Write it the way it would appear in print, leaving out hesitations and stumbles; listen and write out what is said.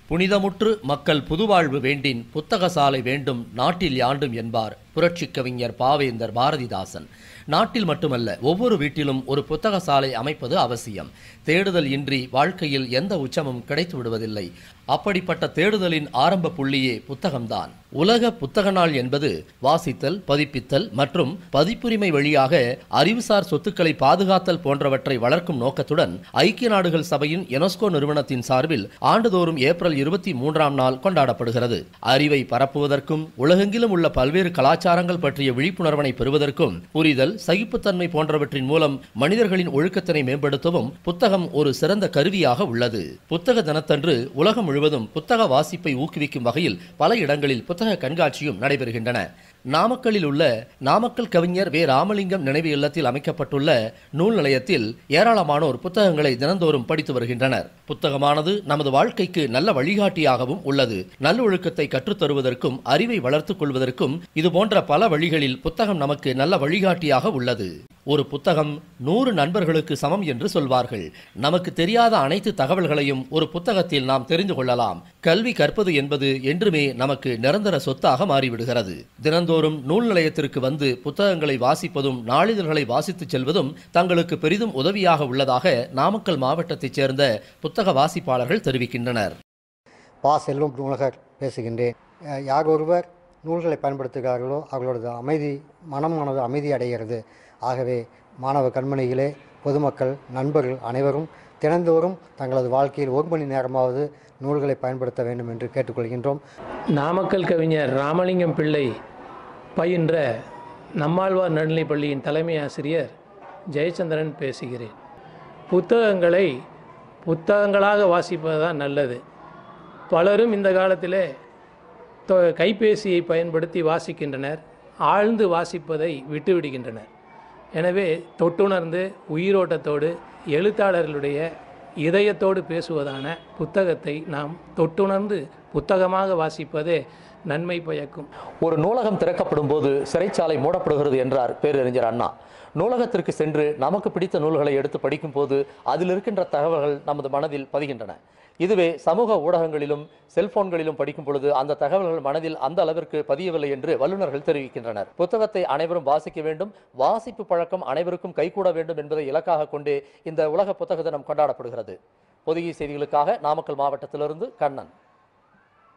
புனிதமுற்று மக்கள் புதுவாழ்வு வேண்டின் புத்தக சாலை வேண்டும் நாட்டில் யாண்டும் என்பார் புரட்சிக் கவிஞர் பாவேந்தர் பாரதிதாசன். நாட்டில் மட்டுமல்ல, ஒவ்வொரு வீட்டிலும் ஒரு புத்தக சாலை அமைப்பது அவசியம். தேடுதல் இன்றி வாழ்க்கையில் எந்த உச்சமும் கிடைத்து விடுவதில்லை. அப்படிப்பட்ட தேடுதலின் ஆரம்ப புள்ளியே புத்தகம்தான். உலக புத்தக நாள் என்பது வாசித்தல், பதிப்பித்தல் மற்றும் பதிப்புரிமை வழியாக அறிவுசார் சொத்துக்களை பாதுகாத்தல் போன்றவற்றை வளர்க்கும் நோக்கத்துடன் ஐக்கிய நாடுகள் சபையின் யுனெஸ்கோ நிறுவனத்தின் சார்பில் ஆண்டுதோறும் ஏப்ரல் 23ஆம் நாள் கொண்டாடப்படுகிறது. அறிவை பரப்புவதற்கும் உலகெங்கிலும் உள்ள பல்வேறு கலாச்சாரங்கள் பற்றிய விழிப்புணர்வினை பெறுவதற்கும் புரிதல், சகிப்புத்தன்மை போன்றவற்றின் மூலம் மனிதர்களின் ஒழுக்கத்தினை மேம்படுத்தவும் புத்தகம் ஒரு சிறந்த கருவியாக உள்ளது. புத்தக தினத்தன்று உலகம் முழுவதும் புத்தக வாசிப்பை ஊக்குவிக்கும் வகையில் பல இடங்களில் புத்தக கண்காட்சியும் நடைபெறுகின்றன. நாமக்கல்லில் உள்ள நாமக்கல் கவிஞர் வே. ராமலிங்கம் நினைவு இல்லத்தில் அமைக்கப்பட்டுள்ள நூல் நிலையத்தில் ஏராளமானோர் புத்தகங்களை தினந்தோறும் படித்து வருகின்றனர். புத்தகமானது நமது வாழ்க்கைக்கு நல்ல வழிகாட்டியாகவும் உள்ளது. நல்லொழுக்கத்தை கற்றுத்தருவதற்கும் அறிவை வளர்த்துக் கொள்வதற்கும் இதுபோன்ற பல வழிகளில் புத்தகம் நமக்கு நல்ல வழிகாட்டியாக உள்ளது. ஒரு புத்தகம் 100 நண்பர்களுக்கு சமம் என்று சொல்வார்கள். நமக்கு தெரியாத அனைத்து தகவல்களையும் ஒரு புத்தகத்தில் நாம் தெரிந்து கொள்ளலாம். கல்வி கற்பது என்பது என்றுமே நமக்கு நிரந்தர சொத்தாக மாறிவிடுகிறது. தினந்தோறும் நூல் நிலையத்திற்கு வந்து புத்தகங்களை வாசிப்பதும் நாளிதழ்களை வாசித்து செல்வதும் தங்களுக்கு பெரிதும் உதவியாக உள்ளதாக நாமக்கல் மாவட்டத்தைச் சேர்ந்த புத்தக வாசிப்பாளர்கள் தெரிவிக்கின்றனர். செல்வம் நூலகர் பேசுகின்றேன். யார் ஒருவர் நூல்களை பயன்படுத்துகிறார்களோ அவர்களோட மனமானது அமைதி அடைகிறது. ஆகவே மாணவ கண்மணிகளே, பொதுமக்கள், நண்பர்கள் அனைவரும் தினந்தோறும் தங்களது வாழ்க்கையில் 1 மணி நேரமாவது நூல்களை பயன்படுத்த வேண்டும் என்று கேட்டுக்கொள்கின்றோம். நாமக்கல் கவிஞர் ராமலிங்கம் பிள்ளை பயின்ற நம்மாழ்வார் நடுநிலைப் பள்ளியின் தலைமை ஆசிரியர் ஜெயச்சந்திரன் பேசுகிறேன். புத்தகங்களை புத்தகங்களாக வாசிப்பது தான் நல்லது. பலரும் இந்த காலத்தில் கைபேசியை பயன்படுத்தி வாசிக்கின்றனர். ஆழ்ந்து வாசிப்பதை விட்டுவிடுகின்றனர். எனவே தொட்டுணர்ந்து உயிரோட்டத்தோடு எழுத்தாளர்களுடைய இதயத்தோடு பேசுவதான புத்தகத்தை நாம் தொட்டுணர்ந்து புத்தகமாக வாசிப்பதே நன்மை பயக்கும். ஒரு நூலகம் திறக்கப்படும் போது சிறைச்சாலை மூடப்படுகிறது என்றார் பேரறிஞர் அண்ணா. நூலகத்திற்கு சென்று நமக்கு பிடித்த நூல்களை எடுத்து படிக்கும் போது அதில் இருக்கின்ற தகவல்கள் நமது மனதில் பதிகின்றன. இதுவே சமூக ஊடகங்களிலும் செல்போன்களிலும் படிக்கும் பொழுது அந்த தகவல்கள் மனதில் அந்த அளவிற்கு பதியவில்லை என்று வல்லுநர்கள் தெரிவிக்கின்றனர். புத்தகத்தை அனைவரும் வாசிக்க வேண்டும், வாசிப்பு பழக்கம் அனைவருக்கும் கைகூட வேண்டும் என்பதை இலக்காக கொண்டே இந்த உலக புத்தக தினம் கொண்டாடப்படுகிறது. பொதிகை செய்திகளுக்காக நாமக்கல் மாவட்டத்திலிருந்து கண்ணன்.